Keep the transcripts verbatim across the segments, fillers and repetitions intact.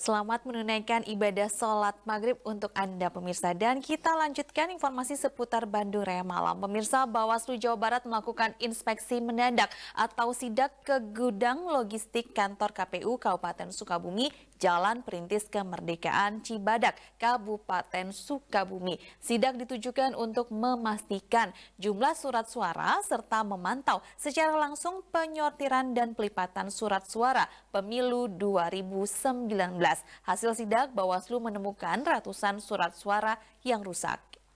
Selamat menunaikan ibadah sholat maghrib untuk Anda pemirsa. Dan kita lanjutkan informasi seputar Bandung Raya Malam. Pemirsa, Bawaslu Jawa Barat melakukan inspeksi mendadak atau sidak ke gudang logistik kantor K P U Kabupaten Sukabumi, Jalan Perintis Kemerdekaan Cibadak, Kabupaten Sukabumi. Sidak ditujukan untuk memastikan jumlah surat suara serta memantau secara langsung penyortiran dan pelipatan surat suara pemilu dua ribu sembilan belas. Hasil sidak, Bawaslu menemukan ratusan surat suara yang rusak.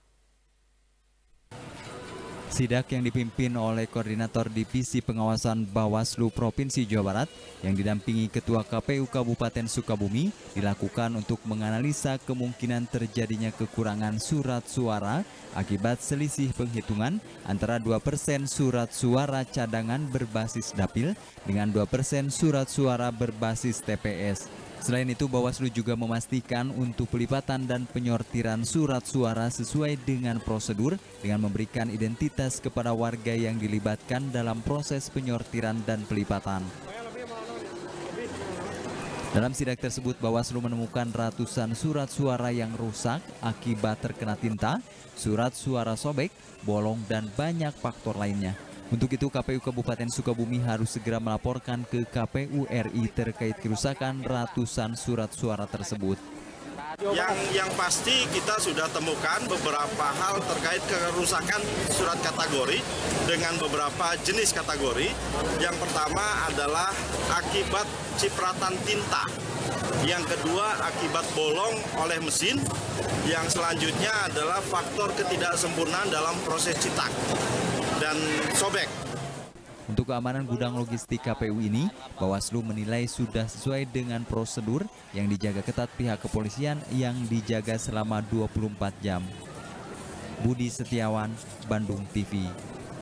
Sidak yang dipimpin oleh Koordinator Divisi Pengawasan Bawaslu Provinsi Jawa Barat yang didampingi Ketua K P U Kabupaten Sukabumi dilakukan untuk menganalisa kemungkinan terjadinya kekurangan surat suara akibat selisih penghitungan antara dua persen surat suara cadangan berbasis dapil dengan dua persen surat suara berbasis T P S. Selain itu, Bawaslu juga memastikan untuk pelipatan dan penyortiran surat suara sesuai dengan prosedur dengan memberikan identitas kepada warga yang dilibatkan dalam proses penyortiran dan pelipatan. Dalam sidak tersebut, Bawaslu menemukan ratusan surat suara yang rusak akibat terkena tinta, surat suara sobek, bolong, dan banyak faktor lainnya. Untuk itu, K P U Kabupaten Sukabumi harus segera melaporkan ke K P U R I terkait kerusakan ratusan surat suara tersebut. Yang yang pasti kita sudah temukan beberapa hal terkait kerusakan surat kategori dengan beberapa jenis kategori. Yang pertama adalah akibat cipratan tinta. Yang kedua akibat bolong oleh mesin. Yang selanjutnya adalah faktor ketidaksempurnaan dalam proses cetak dan sobek. Untuk keamanan gudang logistik K P U ini, Bawaslu menilai sudah sesuai dengan prosedur yang dijaga ketat pihak kepolisian yang dijaga selama dua puluh empat jam. Budi Setiawan, Bandung T V.